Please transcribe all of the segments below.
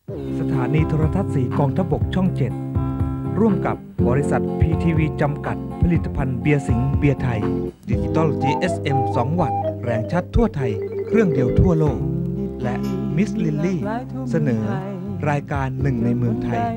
สถานีโทรทัศน์สีกองทัพบกช่อง 7 ร่วมกับบริษัท PTV จำกัดผลิตภัณฑ์เบียร์สิงห์เบียร์ไทยดิจิตอล GSM 2 วัตต์แรงชัดทั่วไทยเครื่องเดียวทั่วโลกและมิสลิลลี่เสนอรายการหนึ่งในเมืองไทย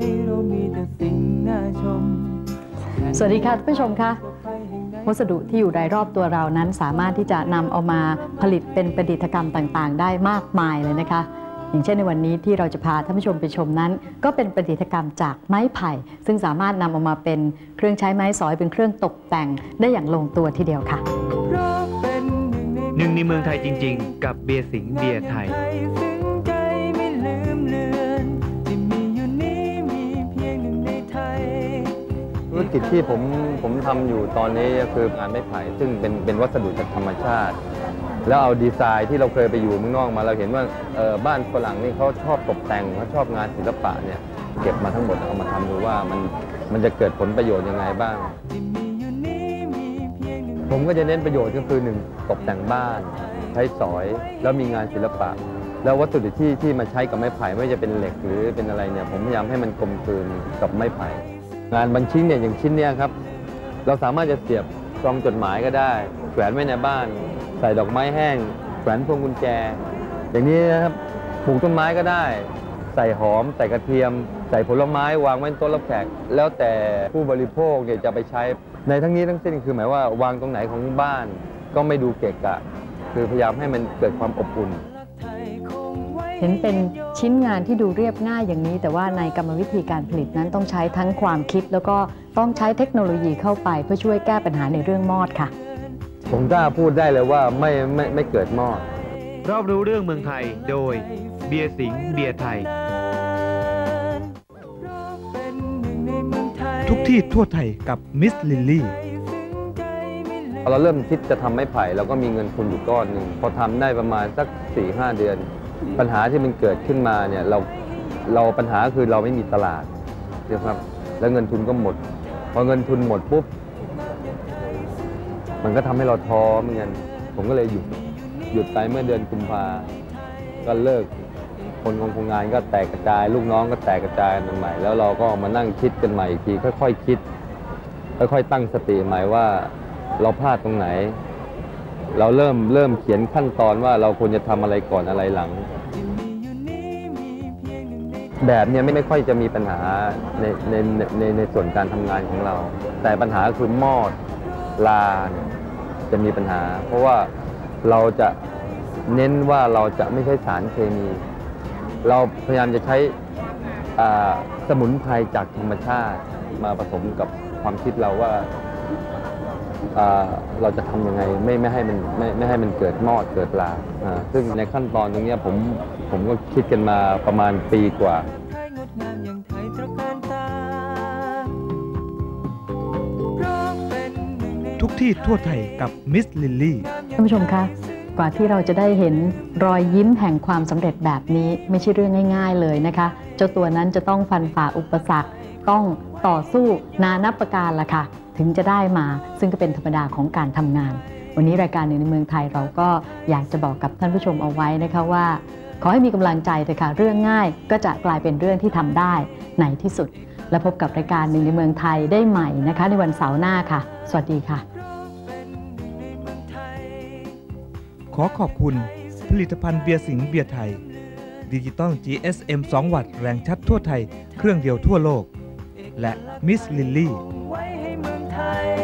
สวัสดีค่ะท่านผู้ชมคะวัสดุที่อยู่รายรอบตัวเรานั้นสามารถที่จะนำเอามาผลิตเป็นประดิษฐกรรมต่างๆได้มากมายเลยนะคะอย่างเช่นในวันนี้ที่เราจะพาท่านผู้ชมไปชมนั้นก็เป็นประดิษฐกรรมจากไม้ไผ่ซึ่งสามารถนำออกมาเป็นเครื่องใช้ไม้สอยเป็นเครื่องตกแต่งได้อย่างลงตัวทีเดียวค่ะหนึ่งในเมืองไทยจริงๆกับเบียร์สิงห์เบียร์ไทยธุรกิจที่ผมทำอยู่ตอนนี้ก็คืองานไม้ไผ่ซึ่งเป็นวัสดุจากธรรมชาติแล้วเอาดีไซน์ที่เราเคยไปอยู่เมืองนอกมาเราเห็นว่าบ้านฝรั่งนี่เขาชอบตกแต่งเขาชอบงานศิลปะเนี่ยเก็บมาทั้งหมดเอามาทำดูว่ามันจะเกิดผลประโยชน์ยังไงบ้างผมก็จะเน้นประโยชน์ก็คือ1ตกแต่งบ้านใช้สอยแล้วมีงานศิลปะแล้ววัสดุที่มาใช้กับไม้ไผ่ไม่ว่าจะเป็นเหล็กหรือเป็นอะไรเนี่ยผมพยายามให้มันกลมกลืนกับไม้ไผ่งานบางชิ้นเนี่ยอย่างชิ้นเนี้ยครับเราสามารถจะเสียบกล่องจดหมายก็ได้แขวนไว้ในบ้านใส่ดอกไม้แห้งแขวนพวงกุญแจอย่างนี้นะครับปลูกต้นไม้ก็ได้ใส่หอมใส่กระเทียมใส่ผลไม้วางไว้โต๊ะรับแขกแล้วแต่ผู้บริโภคเนี่ยจะไปใช้ในทั้งนี้ทั้งสิ้นคือหมายว่าวางตรงไหนของบ้านก็ไม่ดูเกะกะคือพยายามให้มันเกิดความอบอุ่นเห็นเป็นชิ้นงานที่ดูเรียบง่ายอย่างนี้แต่ว่าในกรรมวิธีการผลิตนั้นต้องใช้ทั้งความคิดแล้วก็ต้องใช้เทคโนโลยีเข้าไปเพื่อช่วยแก้ปัญหาในเรื่องมอดค่ะผมกล้าพูดได้เลยว่าไม่เกิดมอดรอบรู้เรื่องเมืองไทยโดยเบียร์สิงห์เบียร์ไทยทุกที่ทั่วไทยกับมิสลิลลี่เราเริ่มคิดจะทำไม้ไผ่เราก็มีเงินทุนอยู่ก้อนหนึ่งพอทำได้ประมาณสัก 4-5 เดือนปัญหาที่มันเกิดขึ้นมาเนี่ยเราปัญหาคือเราไม่มีตลาดนะครับแล้วเงินทุนก็หมดพอเงินทุนหมดปุ๊บมันก็ทำให้เราท้อเหมือนกันผมก็เลยหยุดไปเมื่อเดือนกุมภาก็เลิกคนของโรงงานก็แตกกระจายลูกน้องก็แตกกระจายกันใหม่แล้วเราก็มานั่งคิดกันใหม่อีกทีค่อยๆคิดค่อยๆตั้งสติใหม่ว่าเราพลาดตรงไหนเราเริ่มเขียนขั้นตอนว่าเราควรจะทำอะไรก่อนอะไรหลังแบบนี้ไม่ค่อยจะมีปัญหาในส่วนการทำงานของเราแต่ปัญหาคือมอดลาจะมีปัญหาเพราะว่าเราจะเน้นว่าเราจะไม่ใช้สารเคมีเราพยายามจะใช้สมุนไพรจากธรรมชาติมาผสมกับความคิดเราว่าเราจะทำยังไงไม่ให้มันเกิดมอดเกิดลาซึ่งในขั้นตอนตรงนี้ผมก็คิดกันมาประมาณปีกว่าทุกที่ทั่วไทยกับมิสลิลลี่ท่านผู้ชมคะกว่าที่เราจะได้เห็นรอยยิ้มแห่งความสำเร็จแบบนี้ไม่ใช่เรื่องง่ายๆเลยนะคะเจ้าตัวนั้นจะต้องฟันฝ่าอุปสรรคต้องต่อสู้นานับประการละค่ะถึงจะได้มาซึ่งก็เป็นธรรมดาของการทำงานวันนี้รายการหนึ่งในเมืองไทยเราก็อยากจะบอกกับท่านผู้ชมเอาไว้นะคะว่าขอให้มีกำลังใจเถอะค่ะเรื่องง่ายก็จะกลายเป็นเรื่องที่ทำได้ในที่สุดและพบกับรายการหนึ่งในเมืองไทยได้ใหม่นะคะในวันเสาร์หน้าค่ะสวัสดีค่ะขอขอบคุณผลิตภัณฑ์เบียร์สิงห์เบียร์ไทยดิจิตอล GSM 2 วัตต์แรงชัดทั่วไทยเครื่องเดียวทั่วโลกและมิสลิลลี่